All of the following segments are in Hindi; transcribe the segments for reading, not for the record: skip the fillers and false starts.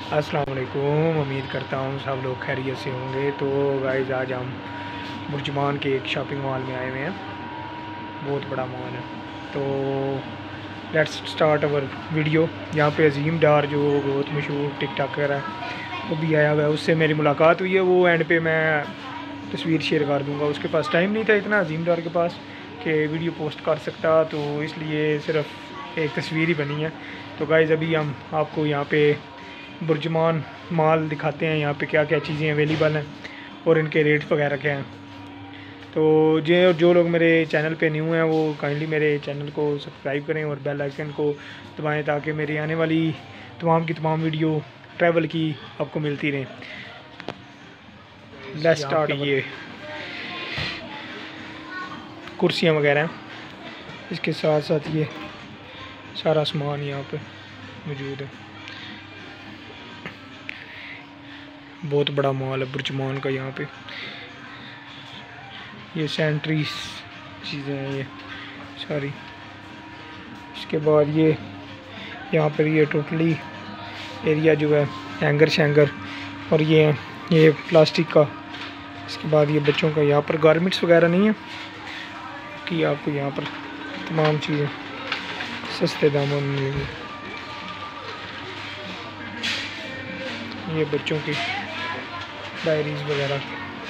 अस्सलाम वालेकुम। उम्मीद करता हूँ सब लोग खैरियत से होंगे। तो गाइस आज हम बुर्जुमान के एक शॉपिंग मॉल में आए हुए हैं। बहुत बड़ा मॉल है। तो लेट्स स्टार्ट अवर वीडियो। यहाँ पे अजीम डार जो बहुत मशहूर टिकटॉकर है वो भी आया हुआ है। उससे मेरी मुलाकात हुई है। वो एंड पे मैं तस्वीर शेयर कर दूँगा। उसके पास टाइम नहीं था इतना अजीम डार के पास कि वीडियो पोस्ट कर सकता, तो इसलिए सिर्फ एक तस्वीर ही बनी है। तो गाइस अभी हम आपको यहाँ पे बुर्जुमान मॉल दिखाते हैं। यहाँ पे क्या क्या चीज़ें अवेलेबल हैं और इनके रेट वगैरह क्या हैं। तो जो लोग मेरे चैनल पे न्यू हैं वो काइंडली मेरे चैनल को सब्सक्राइब करें और बेल आइकन को दबाएं ताकि मेरी आने वाली तमाम की तमाम वीडियो ट्रैवल की आपको मिलती रहें। Let's start. ये कुर्सियाँ वगैरह हैं, इसके साथ साथ ये सारा सामान यहाँ पे मौजूद है। बहुत बड़ा मॉल है बुर्जुमान का। यहाँ पे ये सैनिटरी चीज़ें हैं ये सारी। इसके बाद ये यहाँ पर ये टोटली एरिया जो है हैंगर शैंगर और ये प्लास्टिक का। इसके बाद ये बच्चों का यहाँ पर गारमेंट्स वगैरह नहीं है कि आपको यहाँ पर तमाम चीज़ें सस्ते दामों में मिलेंगी। ये बच्चों की डायरीज वगैरह,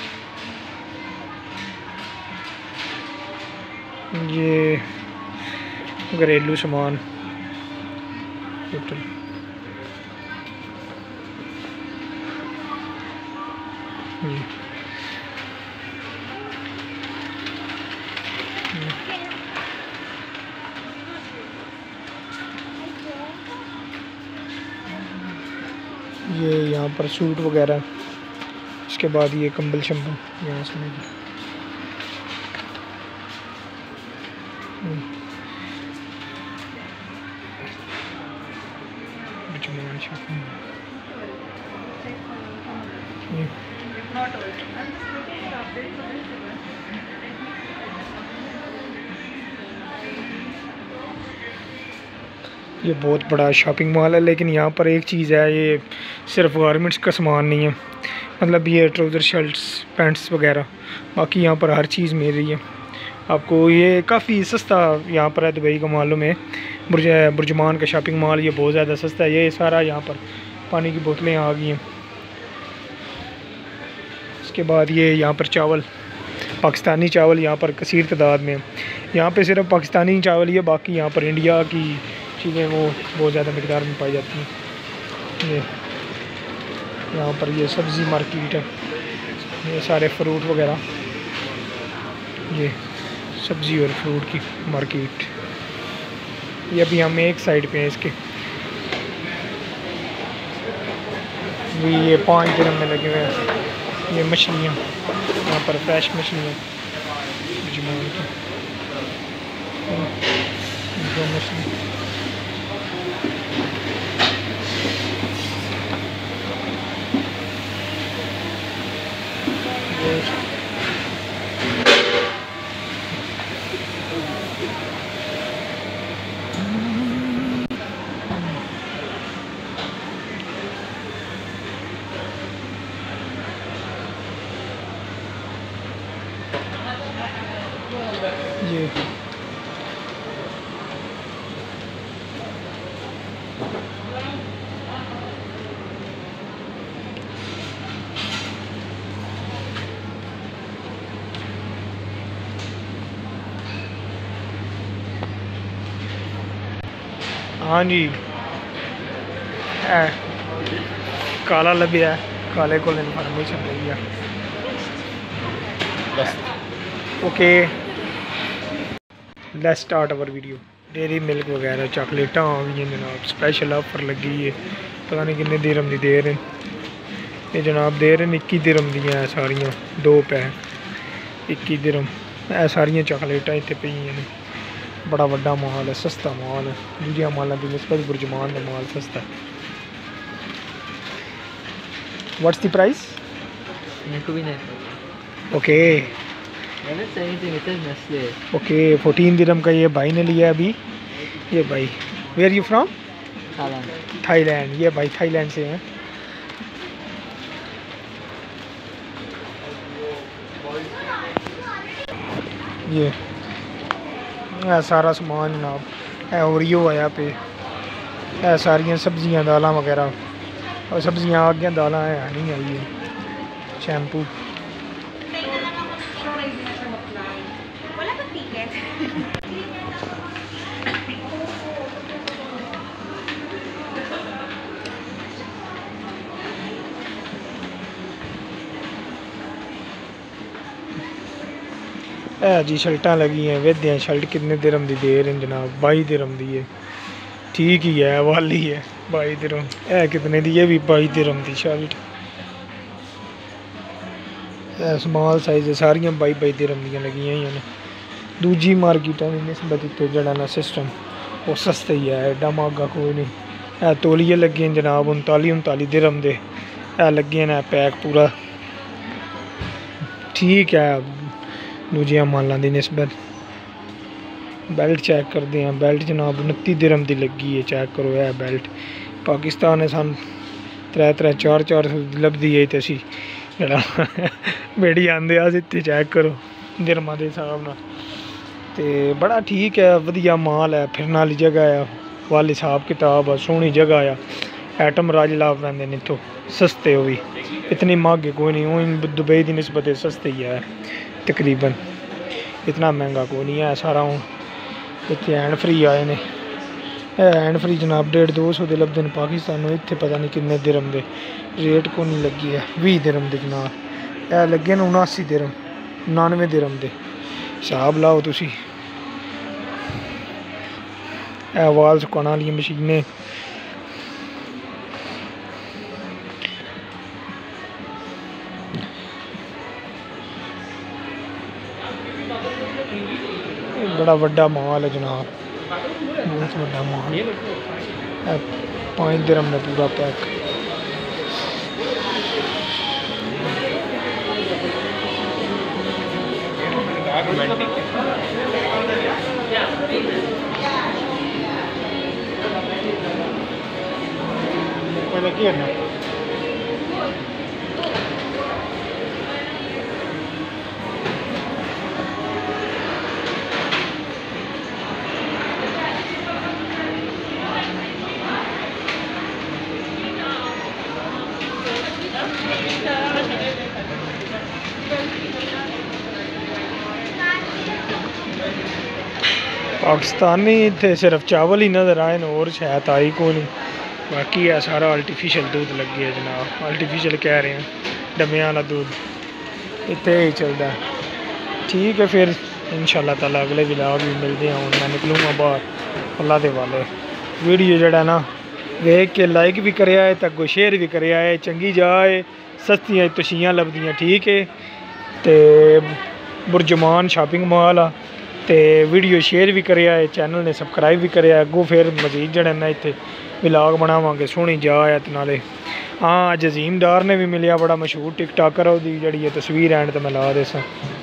ये घरेलू सामान टोटल। ये यहाँ पर सूट वगैरह। इसके बाद ये कंबल शंबल यहाँ से मिली। ये बहुत बड़ा शॉपिंग मॉल है, लेकिन यहाँ पर एक चीज़ है, ये सिर्फ गारमेंट्स का सामान नहीं है। मतलब ये ट्राउज़र शर्ट्स पैंट्स वगैरह, बाकी यहाँ पर हर चीज़ मिल रही है आपको। ये काफ़ी सस्ता यहाँ पर है। दुबई का मालूम है बुर्जुमान का शॉपिंग मॉल ये बहुत ज़्यादा सस्ता है। ये सारा यहाँ पर पानी की बोतलें आ गई हैं। इसके बाद ये यहाँ पर चावल, पाकिस्तानी चावल यहाँ पर कसीर तादाद में है। यहाँ पे सिर्फ पाकिस्तानी चावल ही है, बाकी यहाँ पर इंडिया की चीज़ें वो बहुत ज़्यादा मिक़दार में पाई जाती हैं। ये यहाँ पर ये सब्ज़ी मार्केट है, ये सारे फ्रूट वगैरह, ये सब्ज़ी और फ्रूट की मार्केट। ये अभी हम एक साइड पे हैं इसके। ये 5 दिरहम में लगे हुए हैं। ये मछलियाँ यहाँ पर फ्रेश मछलियाँ बुर्जुमान की, दो मछली। ये हाँ जी, काला लभ्या, काले को इन्फॉर्मेशन रही है। Okay let's start our video. Dairy milk वगैरह चॉकलेटा आ गई हैं जनाब। स्पेशल ऑफर लगी है, पता नहीं कितने दिरहम दी दे रहे हैं ये जनाब। दे रहे हैं 21 दिरहम दी हैं सारियाँ, 2 पैक 21 दिरहम। सारियाँ चॉकलेटा इतने पे हैं। बड़ा वड्डा मॉल है, सस्ता मॉल है। दूसरिया मॉलों की निस्बत बुर्जुमान का मॉल सस्ता है। What's the price? Okay okay 14 दिरहम का ये भाई ने लिया अभी। ये भाई वेयर यू फ्रॉम? थाईलैंड। ये भाई थाईलैंड से हैं। ये सारा समान जनाब, है ओरियो आया पे, है सारियां सब्जियां दालां वगैरह, और सब्जियां आ गया दालां है नहीं आई है, शैम्पू है जी। शर्टां लगी हैं वेदे, शर्ट कितने दिरहम दी दे रहे हैं जनाब? 22 दिरहम दी है। ठीक ही है, वाली है 22 दिरहम। है कितने दी? ये भी 22 दिरहम दी शर्ट। स्मॉल साइज सारियां 22 दिरहम दियां लगी हुई हैं। दूजी मार्केटा की निस्बत इत्थे जड़ा ना सिस्टम वो सस्ता ही है, एडा महंगा कोई नहीं है। तौलिए लगे हैं जनाब 39 दिरहम दे, है लगे हैं पैक पूरा। ठीक है दूजिया मालों की निस्बत। बेल्ट चेक करते हैं, बेल्ट जनाब 29 दिरहम की लगी है, चेक करो है बेल्ट। पाकिस्तान ने सानू 3-4 लभदी है, तो असी जरा बेड़ी आंदे अस इत्थे चेक करो दिरहमां के हिसाब नाल। तो बड़ा ठीक है, वधिया माल है, फिरने वाली जगह है, वाल हिसाब किताब है, सोहनी जगह आ। आइटम राज लाभ पैंदे ने इत्थों, सस्ते हो भी, इतनी महंगे कोई नहीं। हूँ दुबई की निस्बत सस्ते ही है तकरीबन, इतना महंगा कोई नहीं है सारा। हूँ इतने हैंड फ्री आए ने, हैंड फ्री जनाब 150-200 के लभदे हैं पाकिस्तान। इतने पता नहीं किन्ने दिरहम दे, रेट को नहीं लगी है 20 दिरहम के जनाब। है लगे न 79 दिरहम, 99 दिरहम के हिसाब लाओ तुसी। वाल सुकाने वाली मशीनें, बड़ा वड्डा माल है जनाब, बहुत वड्डा माल। 5 दिरहम में पूरा पैक। पाकिस्तानी इतने सिर्फ चावल ही नज़र आए न, और शायद आई को नहीं। बाकी है सारा आर्टिफिशियल दूध लगे है जनाब, आर्टिफिशियल कह रहे हैं, डमे वाला दूध इतने ही चलता है। ठीक है फिर इंशाल्लाह ताला अगले व्लॉग भी मिलते हैं। और मैं निकलूँगा बाहर अल्लाह के वाले। वीडियो जड़ा ना वेख के लाइक भी करे आए, तक शेयर भी करे आए, चंगी जाए, सस्तियाँ तशियाँ लभदियाँ। ठीक है तो बुरजमान शॉपिंग मॉल आ, तो वीडियो शेयर भी करे आए, चैनल ने सबसक्राइब भी करे। अगों फिर मजीद जड़े ना इतने व्लॉग बनावांगे, सोहनी जा है नाले। हाँ अजीम डार ने भी मिलिया, बड़ा मशहूर टिकटाकर, उसकी जी तस्वीर एंड तो मैं ला दे सा।